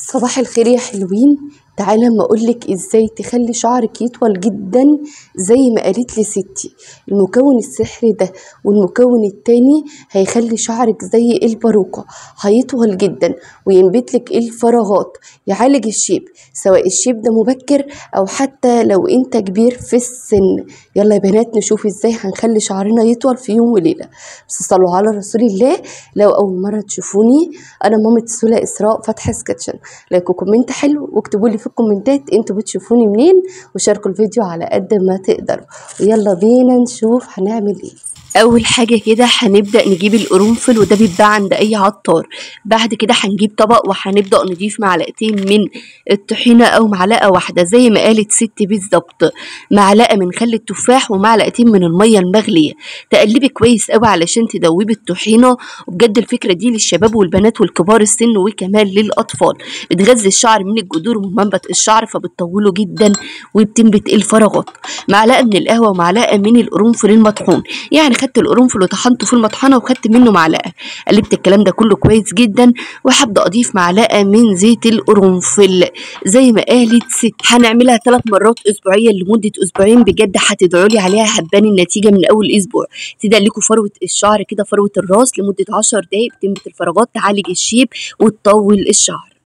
صباح الخير يا حلوين. تعالى اما اقولك ازاي تخلي شعرك يطول جدا زي ما قالت لي ستي. المكون السحري ده والمكون التاني هيخلي شعرك زي الباروكة، هيطول جدا وينبتلك الفراغات، يعالج الشيب سواء الشيب ده مبكر او حتى لو انت كبير في السن. يلا يا بنات نشوف ازاي هنخلي شعرنا يطول في يوم وليلة. بس صلوا على رسول الله. لو اول مرة تشوفوني، انا مامة سولا اسراء فتحي سكتشن. لايك وكومنت حلو واكتبوا لي في الكومنتات انتوا بتشوفوني منين، وشاركوا الفيديو على قد ما تقدروا. ويلا بينا نشوف هنعمل ايه. اول حاجه كده هنبدا نجيب القرنفل، وده بيتباع عند اي عطار. بعد كده هنجيب طبق وهنبدا نضيف معلقتين من الطحينه او معلقه واحده زي ما قالت ستي بالظبط، معلقه من خل التفاح ومعلقتين من الميه المغليه. تقلبي كويس قوي علشان تدوبي الطحينه. وبجد الفكره دي للشباب والبنات والكبار السن وكمان للاطفال. بتغذي الشعر من الجذور ومن منبت الشعر فبتطوله جدا وبتنبت الفراغات. معلقه من القهوه ومعلقه من القرنفل المطحون، يعني خدت القرنفل وطحنته في المطحنه وخدت منه معلقه. قلبت الكلام ده كله كويس جدا، وهبدا اضيف معلقه من زيت القرنفل زي ما قالت ست. هنعملها 3 مرات اسبوعيا لمده اسبوعين. بجد هتدعوا لي عليها، هتبان النتيجه من اول اسبوع. تدلكوا فروه الشعر كده، فروه الراس لمده 10 دقائق، بتنبت الفراغات، تعالج الشيب وتطول الشعر.